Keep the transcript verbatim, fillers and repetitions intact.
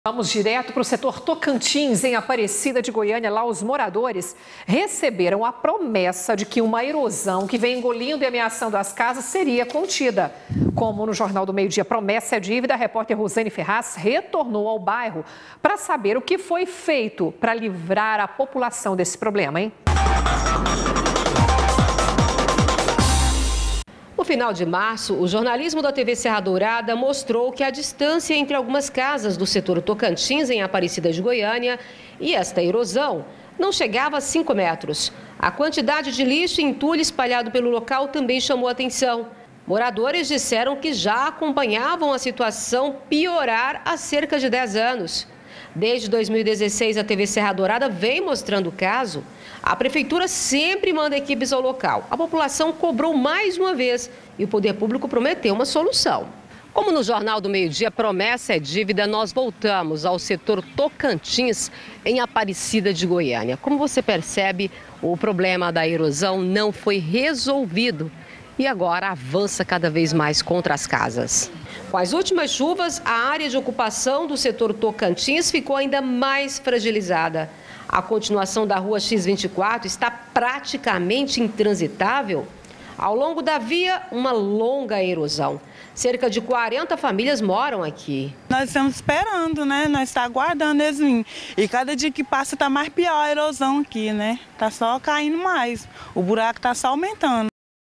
Vamos direto para o setor Tocantins, em Aparecida de Goiânia. Lá os moradores receberam a promessa de que uma erosão que vem engolindo e ameaçando as casas seria contida. Como no Jornal do Meio-Dia, promessa é dívida, a repórter Rosane Ferraz retornou ao bairro para saber o que foi feito para livrar a população desse problema, hein? No final de março, o jornalismo da T V Serra Dourada mostrou que a distância entre algumas casas do setor Tocantins, em Aparecida de Goiânia, e esta erosão não chegava a cinco metros. A quantidade de lixo e entulho espalhado pelo local também chamou a atenção. Moradores disseram que já acompanhavam a situação piorar há cerca de dez anos. Desde dois mil e dezesseis, a T V Serra Dourada vem mostrando o caso. A prefeitura sempre manda equipes ao local. A população cobrou mais uma vez e o poder público prometeu uma solução. Como no Jornal do Meio-Dia, promessa é dívida, nós voltamos ao setor Tocantins, em Aparecida de Goiânia. Como você percebe, o problema da erosão não foi resolvido e agora avança cada vez mais contra as casas. Com as últimas chuvas, a área de ocupação do setor Tocantins ficou ainda mais fragilizada. A continuação da rua X vinte e quatro está praticamente intransitável. Ao longo da via, uma longa erosão. Cerca de quarenta famílias moram aqui. Nós estamos esperando, né? Nós estamos aguardando eles virem. E cada dia que passa está mais pior a erosão aqui, né? Está só caindo mais. O buraco está só aumentando.